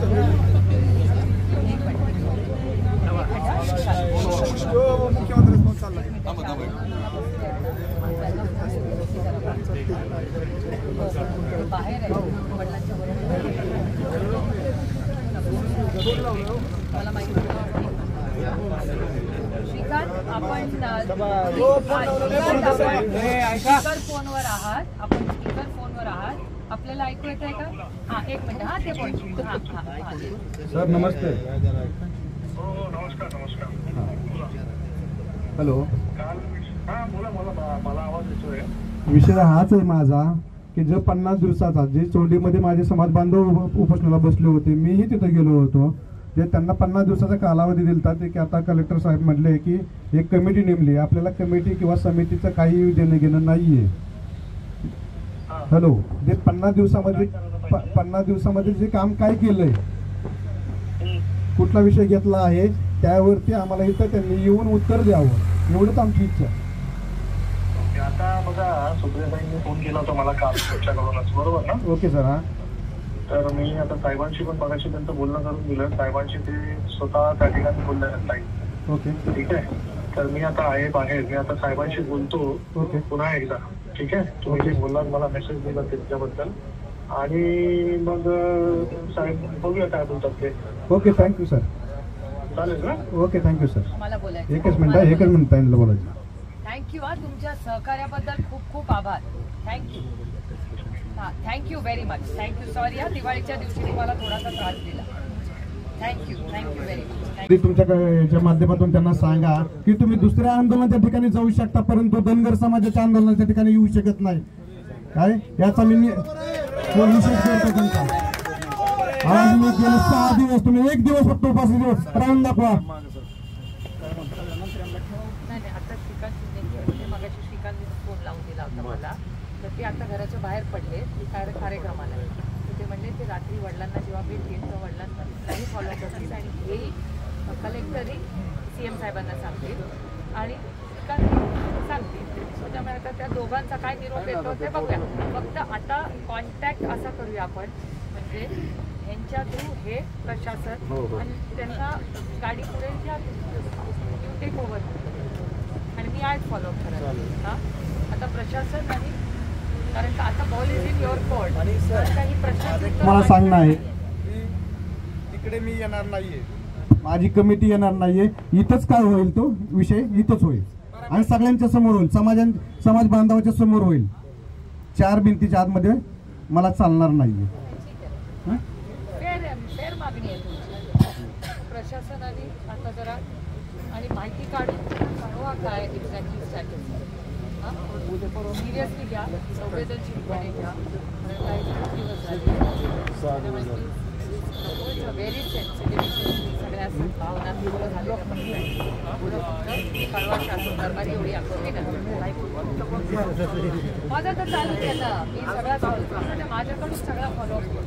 बाहेर आहे वडिलांच्या मला माहिती श्रीकांत आपण स्पीकर फोनवर आहात आपल्याला ऐकू येत आहे का? हा एक मिनिट. हा ते बोल. सर नमस्ते. नमस्कार. हॅलो. मला आवाज येतोय. विषय हाच आहे माझा की जो 50 दिवसाचा जे चोंडीमध्ये माझे समाज बांधव उपोषणाला बसले होते, मीही तिथे गेलो होतो. जे त्यांना 50 दिवसाचा कालावधी दिलता ते की आता कलेक्टर साहेब म्हटले की एक कमिटी नेमली, आपल्याला कमिटी किंवा समितीचं काही देणं घेणं नाहीये. हॅलो. जे 50 दिवसामध्ये जे काम काय केलंय, कुठला विषय घेतला आहे त्यावरती आम्हाला इथं त्यांनी येऊन उत्तर द्यावं, एवढंच आमची इच्छा. आता बघा, सुप्रियाताईंनी फोन केला होता मला काल तुमच्याकडूनच, बरोबर ना? Okay sir. हा तर मी आता साहेबांशी पण मगाशी त्यांचं बोलणं करून दिलं. साहेबांशी ते स्वतः त्या ठिकाणी बोलले ताई. ओके ठीक आहे. तर मी आता आहे बाहेर, मी आता साहेबांशी बोलतो पुन्हा एकदा. ठीक आहे. तुम्ही जे बोललात मला मेसेज दिला त्याच्याबद्दल, आणि मग साहेब बघूया काय बोलतात ते. Okay thank you sir. चालेल ना? Okay thank you sir. मला बोलायचं एकच मिनिट ताईंना बोलायचं. थँक्यू. हा तुमच्या सहकार्याबद्दल खूप खूप आभार. थँक्यू. हां thank you very much. Thank you. Sorry हा दिवाळीच्या दिवशी तुम्हाला थोडासा त्रास दिला. Thank you very much. तुमच्या माध्यमातून त्यांना सांगा की तुम्ही दुसऱ्या आंदोलनाच्या ठिकाणी जाऊ शकता, परंतु धनगर समाजाच्या आंदोलनाच्या ठिकाणी येऊ शकत नाही. काय याचा मी निषेध करतो त्यांचा. आज मी गेले 6 दिवस, तुम्ही 1 दिवस फक्त उपासी दिवस राहून दाखवा. फोन लावून दिला होता मला, तर ते आता घराच्या बाहेर पडले, ते कार्यक्रमाला. तर ते म्हणले ते रात्री वडिलांना जेव्हा भेट घेईल तर वडिलांनाही फॉलो करतील आणि हे कलेक्टरही CM साहेबांना सांगतील आणि सांगतील. त्याच्यामुळे आता त्या दोघांचा काय निरोप येतो ते बघूया. फक्त आता कॉन्टॅक्ट असा करूया आपण, म्हणजे यांच्या थ्रू हे प्रशासन आणि त्यांना गाडी पुढे घ्या, यू टेक ओव्हर आणि मी आज फॉलोअप करायला. हां आता प्रशासन नाही, कारण का आता ball is in your court. आणि काही प्रशासन मला सांगणं आहे, तिकडे मी येणार नाहीये, माझी कमिटी येणार नाहीये. इथंच काय होईल तो विषय इथंच होईल आणि सगळ्यांच्या समोर होईल, समाज बांधवाच्या समोर होईल. 4 भिंतीच्या आतमध्ये मला चालणार नाहीये. फेर मागणी आहे तुमची प्रशासनाने आता जरा, आणि माहिती काढून कळवा काय एक्झॅक्टली स्टॅटस. सिरियसली घ्या, संवेदनशीलपणे घ्या. काही दिवस झाले व्हेरी सेन्सिटिव्ह, सगळ्या भावना झाल्या. कळवा शासन दरबारी एवढी आकृती नसते. माझं तर चालू केलं, मी सगळा माझ्याकडून सगळा फॉलोअप करतो.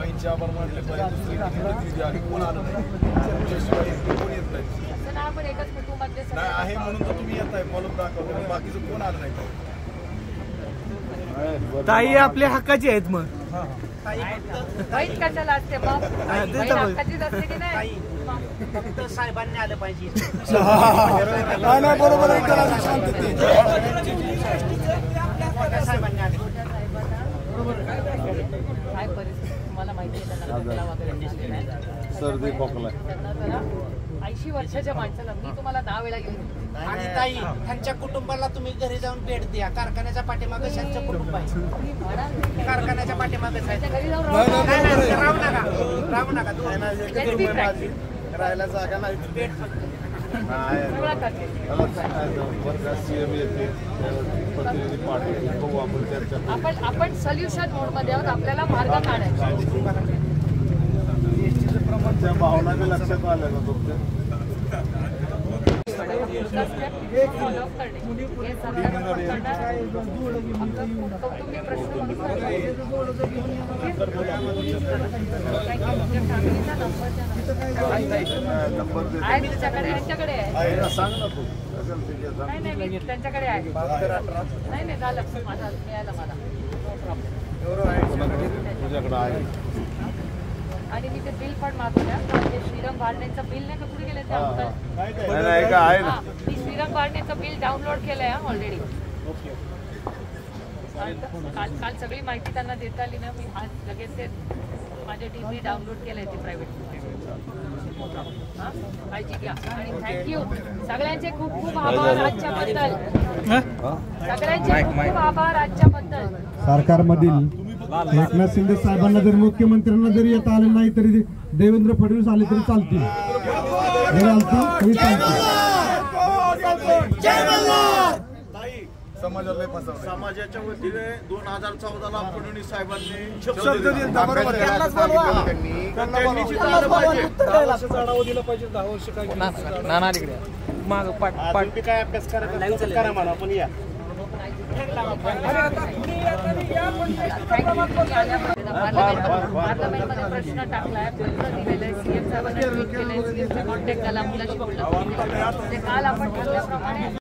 आपण एकच कुटुंबातले आहे म्हणून तर तुम्ही येताय फॉलोअप दाखवतो, बाकीचं कोण आलं नाही. ताई आपल्या हक्काची आहेत. मग बहीण कशाला असते मग? बहीण हक्काचीच असते की नाही? फक्त साहेबांनी आलं पाहिजे. बरोबर आहे. साहेबांनी आले. काय परिस्थिती तुम्हाला माहिती आहे, सर्दी खोकला 80 वर्षाच्या माणसाला मी तुम्हाला 10 वेळा घेऊन. आणि ताई त्यांच्या कुटुंबाला तुम्ही घरी जाऊन भेट द्या. कारखान्याच्या पाठीमागे त्यांचं कुटुंब आहे. कारखान्याच्या पाठीमागे घरी जाऊन राहू नका. राहायला जागा नाही. आपण सोल्युशन मोड मध्ये आहोत, आपल्याला मार्ग काढायचा. त्या भावना लक्षात आल्या ना तुमच्या. फॉलोअप करणे हे सरकार कौटुंबिक प्रश्न फॅमिलीचा नंबर आहे तुमच्याकडे, यांच्याकडे आहे. नाही त्यांच्याकडे आहे. नाही झालं माझा मिळालं मला. No problem. तुझ्याकडे आहे. आणि मी ते बिल पण मागवल्या. म्हणजे श्रीराम बारणेचं बिल नाही का कुठे गेलं ते अंकल? मी श्रीराम बारणेचं बिल डाउनलोड केलंय ऑलरेडी. काल सगळी माहिती त्यांना देता आली ना. मी आज लगेच ते माझ्या टीमने डाउनलोड केलंय ते प्रायव्हेट. काळजी घ्या आणि थँक्यू सगळ्यांचे खूप खूप आभार आजच्याबद्दल. सगळ्यांचे खूप खूप आभार आजच्याबद्दल. सरकारमधील एकनाथ शिंदे साहेबांना जरी मुख्यमंत्र्यांना जरी येता आले नाही तरी देवेंद्र फडणवीस आले तरी चालतील. समाजाच्या वतीने 2014ला फडणवीस साहेबांनी काय अभ्यास करा मला पण या. पार्लमेंटमध्ये प्रश्न टाकलाय, पत्र दिलेलं आहे, सीएम साहेबांना ट्विट केलंय, सीएमचा कॉन्टॅक्ट झाला, मुलाशी बोलला. ते काल आपण ठरल्याप्रमाणे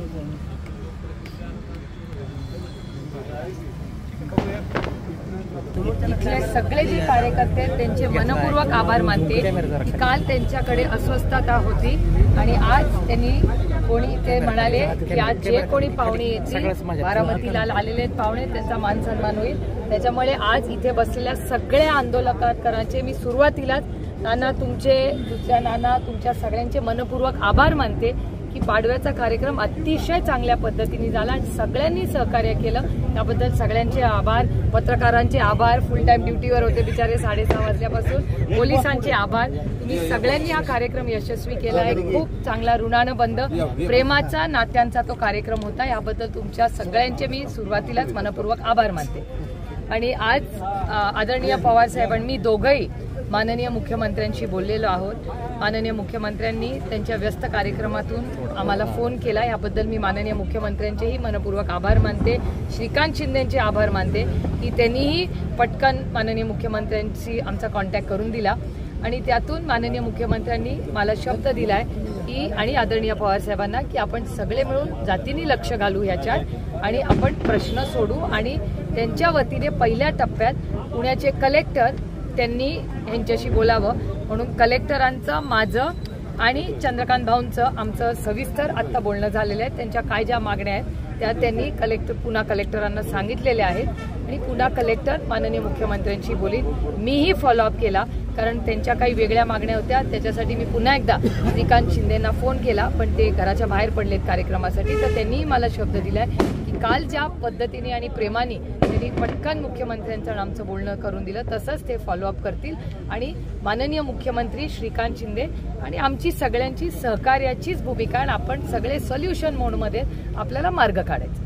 इथले सगळे जे कार्यकर्ते त्यांचे मनपूर्वक आभार मानते की काल त्यांच्याकडे अस्वस्थता होती आणि आज त्यांनी कोणी ते म्हणाले की आज जे कोणी पाहुणे येतील बारामतीला आलेले पाहुणे त्यांचा मान सन्मान होईल. त्याच्यामुळे आज इथे बसलेल्या सगळ्या आंदोलकांचे मी सुरुवातीलाच नाना तुमचे दुसऱ्या नाना तुमच्या सगळ्यांचे मनपूर्वक आभार मानते की पाडव्याचा कार्यक्रम अतिशय चांगल्या पद्धतीने झाला आणि सगळ्यांनी सहकार्य केलं त्याबद्दल सगळ्यांचे आभार. पत्रकारांचे आभार, फुल टाइम ड्युटीवर होते बिचारे 6:30 वाजल्यापासून. पोलिसांचे आभार. तुम्ही सगळ्यांनी हा कार्यक्रम यशस्वी केला आहे. खूप चांगला ऋणानं बंद प्रेमाचा नात्यांचा तो कार्यक्रम होता. याबद्दल तुमच्या सगळ्यांचे मी सुरुवातीलाच मनपूर्वक आभार मानते. आणि आज आदरणीय पवार साहेबांनी दोघंही माननीय मुख्यमंत्र्यांशी बोललेलो आहोत. माननीय मुख्यमंत्र्यांनी त्यांच्या व्यस्त कार्यक्रमातून आम्हाला फोन केला. याबद्दल मी माननीय मुख्यमंत्र्यांचेही मनपूर्वक आभार मानते. श्रीकांत शिंदेंचे आभार मानते की त्यांनीही पटकन माननीय मुख्यमंत्र्यांशी आमचा कॉन्टॅक्ट करून दिला आणि त्यातून माननीय मुख्यमंत्र्यांनी मला शब्द दिलाय की आणि आदरणीय पवार साहेबांना की आपण सगळे मिळून जातीने लक्ष घालू ह्याच्यात आणि आपण प्रश्न सोडू. आणि त्यांच्या वतीने पहिल्या टप्प्यात पुण्याचे कलेक्टर त्यांनी ह्यांच्याशी बोलावं म्हणून कलेक्टरांचं माझं आणि चंद्रकांत भाऊंचं आमचं सविस्तर आत्ता बोलणं झालेलं आहे. त्यांच्या काय ज्या मागण्या आहेत त्या त्यांनी पुन्हा कलेक्टरांना सांगितलेल्या आहेत आणि पुन्हा कलेक्टर माननीय मुख्यमंत्र्यांशी बोलीन. मीही फॉलोअप केला कारण त्यांच्या काही वेगळ्या मागण्या होत्या. त्याच्यासाठी मी पुन्हा एकदा श्रीकांत शिंदेंना फोन केला पण ते घराच्या बाहेर पडलेत कार्यक्रमासाठी. तर त्यांनीही मला शब्द दिलाय की काल ज्या पद्धतीने आणि प्रेमाने त्यांनी पटकन मुख्यमंत्र्यांचं आमचं बोलणं करून दिलं तसंच ते फॉलोअप करतील आणि माननीय मुख्यमंत्री श्रीकांत शिंदे आणि आमची सगळ्यांची सहकार्याचीच भूमिका आणि आपण सगळे सोल्युशन मोडमध्ये आपल्याला मार्ग काढायचा.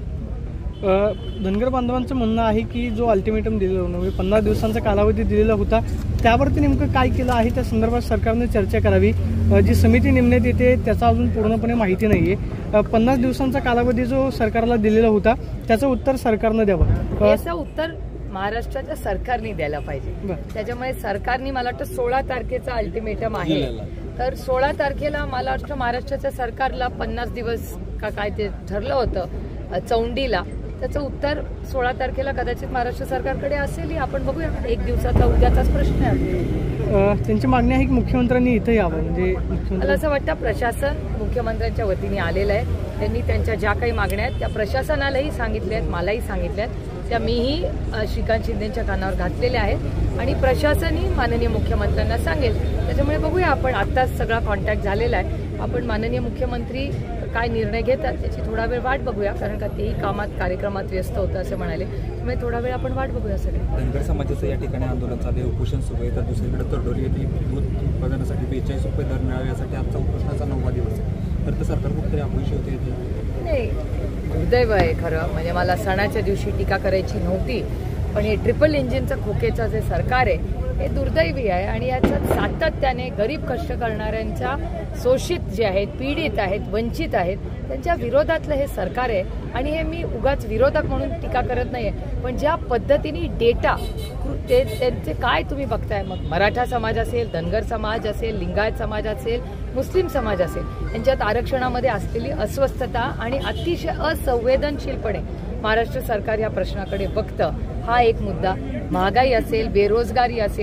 धनगर बांधवांचं म्हणणं आहे की जो अल्टिमेटम दिलेला होता 50 दिवसांचा कालावधी दिलेला होता त्यावरती नेमकं काय केलं आहे त्या संदर्भात सरकारने चर्चा करावी. जी समिती नेमण्यात येते त्याचा अजून पूर्णपणे माहिती नाहीये. 50 दिवसांचा कालावधी जो सरकारला दिलेला होता त्याचं उत्तर सरकारनं द्यावं. याचं उत्तर महाराष्ट्राच्या सरकारने द्यायला पाहिजे. त्याच्यामुळे सरकारने मला वाटतं 16 तारखेचा अल्टिमेटम आहे. तर 16 तारखेला मला वाटतं महाराष्ट्राच्या सरकारला 50 दिवस का काय ते ठरलं होतं चौंडीला. त्याचं उत्तर 16 तारखेला कदाचित महाराष्ट्र सरकारकडे असेल. आपण बघूया. एक दिवसाचा उद्याचाच प्रश्न आहे. त्यांची मागणी आहे की मुख्यमंत्र्यांनी इथं यावं. म्हणजे मला असं वाटतं प्रशासन मुख्यमंत्र्यांच्या वतीने आलेलं आहे. त्यांनी त्यांच्या ज्या काही मागण्या आहेत त्या प्रशासनालाही सांगितल्या आहेत मलाही सांगितल्या आहेत. त्या मीही श्रीकांत शिंदेच्या कानावर घातलेल्या आहेत आणि प्रशासनही माननीय मुख्यमंत्र्यांना सांगेल. त्याच्यामुळे बघूया. आपण आत्ताच सगळा कॉन्टॅक्ट झालेला आहे. आपण माननीय मुख्यमंत्री काय निर्णय घेतात त्याची थोडा वेळ वाट बघूया कारण का तेही कामात कार्यक्रमात व्यस्त होतं असं म्हणाले. त्यामुळे थोडा वेळ आपण वाट बघूया. सगळे धनगर समाजाचं या ठिकाणी आंदोलन चालू आहे. उपोषण सुरू आहे. तर दुसरीकडे तरडोली येथे दूध उत्पादनासाठी 42 रुपये दर मिळावे यासाठी आजचा उपोषणाचा 9वा दिवस आहे. तर सरकार कुठेतरी अपयशी होते. नाही दुर्दैव आहे खरं. म्हणजे मला सणाच्या दिवशी टीका करायची नव्हती पण हे ट्रिपल इंजिनचं खोकेचं जे सरकार आहे हे दुर्दैवी आहे आणि याच्यात सातत्याने गरीब कष्ट करणाऱ्यांच्या शोषित जे आहेत पीडित आहेत वंचित आहेत त्यांच्या विरोधातलं हे सरकार आहे. आणि हे मी उगाच विरोधक म्हणून टीका करत नाहीये पण ज्या पद्धतीने डेटा त्यांचे काय तुम्ही बघताय. मग मराठा समाज असेल धनगर समाज असेल लिंगायत समाज असेल मुस्लिम समाज असेल यांच्यात आरक्षणामध्ये असलेली अस्वस्थता आणि अतिशय असंवेदनशीलपणे महाराष्ट्र सरकार या प्रश्नाकडे बघतं. हा एक मुद्दा. महागाई असेल बेरोजगारी असेल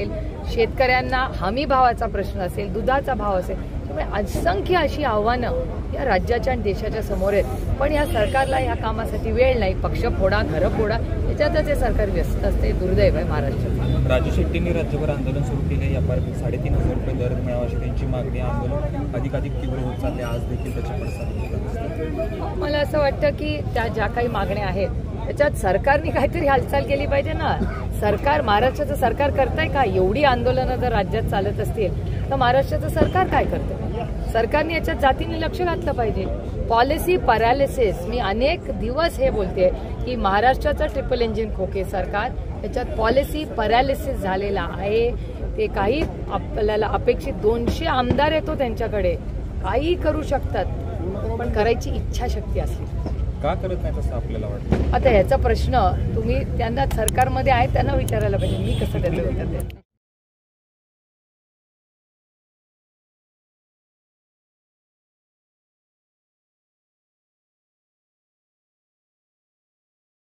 शेतकऱ्यांना हमी भावाचा प्रश्न असेल, दुधाचा भाव असेल, त्यामुळे असंख्य अशी आव्हानं या राज्याच्या आणि देशाच्या समोर आहेत. पण या सरकारला या कामासाठी वेळ नाही. पक्ष फोडा, घरं फोडा, याच्यातच हे सरकार व्यस्त असते. दुर्दैव आहे महाराष्ट्राचं. राजू शेट्टींनी राज्यभर आंदोलन सुरू केले. या पार 3,500 रुपये दर मिळावा अशी त्यांची मागणी. आंदोलन अधिकाधिक तीव्र होत चालले. आज देखील त्याचे पडसाद. मला असं वाटतं की त्या ज्या काही मागण्या आहेत त्याच्यात सरकारने काहीतरी हालचाल केली पाहिजे ना. सरकार, महाराष्ट्राचं सरकार करताय का? एवढी आंदोलनं जर राज्यात चालत असतील तर महाराष्ट्राचं सरकार काय करतं? सरकारने याच्यात जातीने लक्ष घातलं पाहिजे. पॉलिसी पॅरालिसिस, मी अनेक दिवस हे बोलते की महाराष्ट्राचं ट्रिपल इंजिन खोके सरकार, याच्यात पॉलिसी पॅरालिसिस झालेला आहे. ते काही आपल्याला अपेक्षित 200 आमदार येतो त्यांच्याकडे, काही करू शकतात, पण करायची इच्छाशक्ती असली. का करत नाही तसं आपल्याला वाटतं? आता ह्याचा प्रश्न तुम्ही त्यांना सरकारमध्ये आहे त्यांना विचारायला पाहिजे. मी कसं त्याचं उत्तर देते?